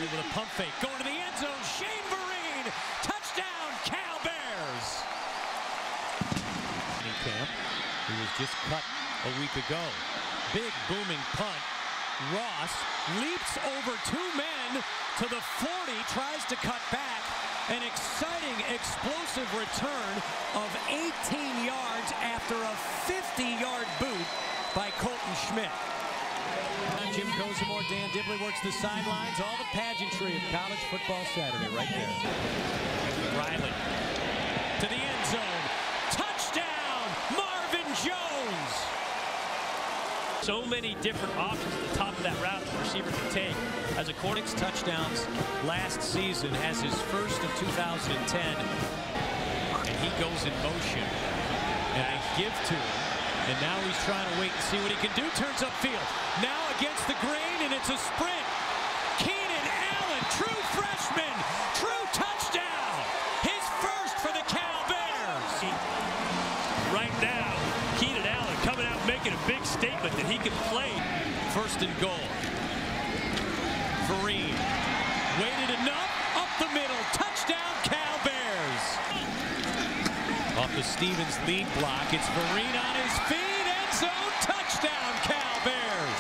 With a pump fake, going to the end zone, Shane Vereen, touchdown, Cal Bears. Camp, he was just cut a week ago. Big booming punt. Ross leaps over 2 men to the 40, tries to cut back. An exciting, explosive return of 18 yards after a 50-yard boot by Colton Schmidt. Jim Kozimor, Dan Dibley works the sidelines. All the pageantry of college football Saturday right there. Riley to the end zone. Touchdown, Marvin Jones. So many different options at the top of that route the receiver can take. As a Cornix touchdowns last season, has his first in 2010. And he goes in motion. And they give to him. And now he's trying to wait and see what he can do. Turns upfield. Now against the grain, and it's a sprint. Keenan Allen, true freshman, true touchdown. His first for the Cal Bears. Right now, Keenan Allen coming out making a big statement that he can play. First and goal. Vereen waited enough, up the middle, touchdown Cal Bears. Off the Stevens lead block, it's Vereen on his feet, end zone, touchdown Cal Bears.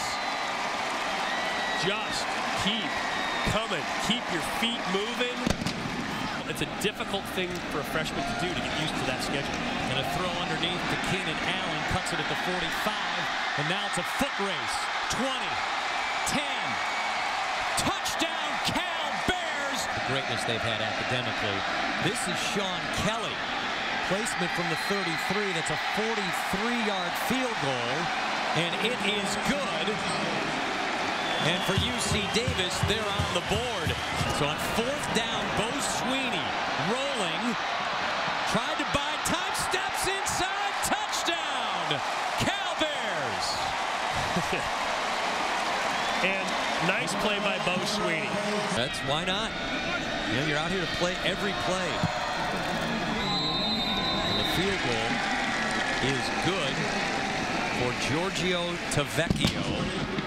Just keep coming, keep your feet moving. It's a difficult thing for a freshman to do to get used to that schedule. And a throw underneath to Keenan Allen, cuts it at the 45, and now it's a foot race. 20, 10, touchdown Cal Bears. The greatness they've had academically. This is Sean Kelly. Placement from the 33, that's a 43-yard field goal, and it is good. And for UC Davis, they're on the board. So on 4th down, Bo Sweeney rolling, tried to buy time, steps inside, touchdown, Cal Bears. And nice play by Bo Sweeney. That's why not. You know, you're out here to play every play. Field goal is good for Giorgio Tavecchio.